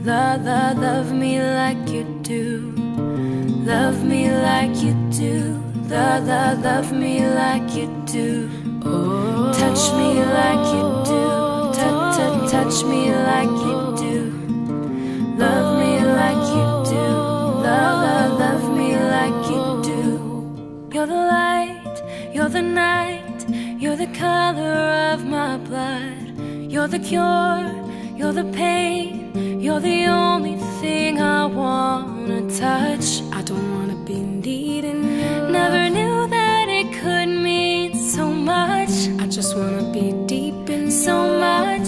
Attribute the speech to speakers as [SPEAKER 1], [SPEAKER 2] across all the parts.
[SPEAKER 1] Love me like you do. Love me like you do. Love me like you do. Touch me like you do. Touch me like you do. Love me like you do. Love me like you do. You're the light, you're the night, you're the color of my blood. You're the cure, you're the pain, you're the only thing I wanna touch.
[SPEAKER 2] I don't wanna be needing you.
[SPEAKER 1] Never knew that it could mean so much.
[SPEAKER 2] I just wanna be deep in
[SPEAKER 1] so much.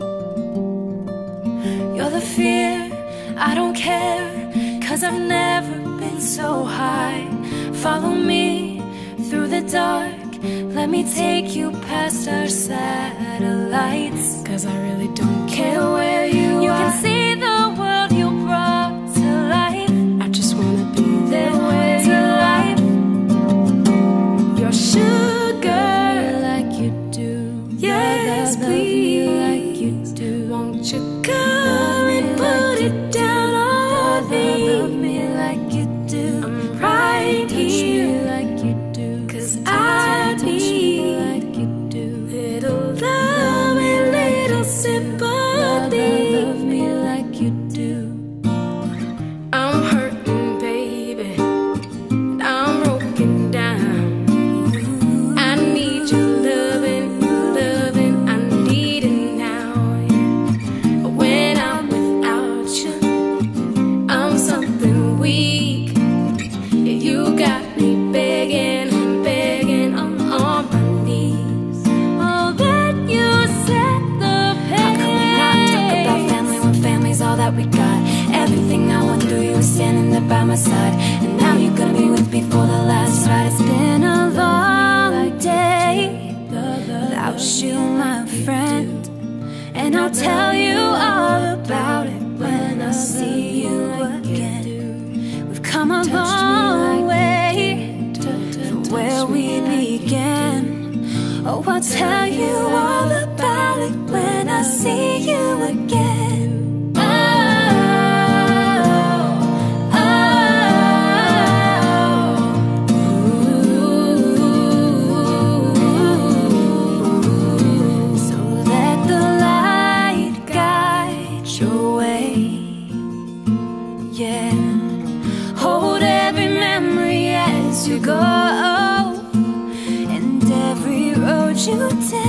[SPEAKER 1] You're the fear, I don't care, 'cause I've never been so high. Follow me through the dark, let me take you past our satellites.
[SPEAKER 2] 'Cause I really don't care where you are.
[SPEAKER 1] You can see the world you brought to life.
[SPEAKER 2] I just wanna be there where
[SPEAKER 1] to
[SPEAKER 2] you
[SPEAKER 1] life.
[SPEAKER 2] Your sugar
[SPEAKER 1] like you do.
[SPEAKER 2] Yes, please,
[SPEAKER 1] like you do.
[SPEAKER 2] Won't you come and put it down on me?
[SPEAKER 1] Love me like you do.
[SPEAKER 2] I'm right here
[SPEAKER 1] like you do.
[SPEAKER 2] 'Cause I need
[SPEAKER 1] like you do.
[SPEAKER 2] little love and little sympathy.
[SPEAKER 1] Love me like you do.
[SPEAKER 2] I'm hurting, baby, and I'm broken down. I need your loving, I need it now. When I'm without you, I'm something weak. You got me begging on my knees.
[SPEAKER 1] Oh, that you set the pace.
[SPEAKER 2] How can we not talk about family when family's all that we got? Everything I went through, you were standing there by my side. And now you're gonna be with me for the last ride.
[SPEAKER 1] It's been a long day without you, my friend, and I'll tell you all about it when I see you again. We've come a long way from where we began. Oh, I'll tell you all about it when I see you again. So let the light guide your way. Yeah, hold every memory as you go, and every road you take.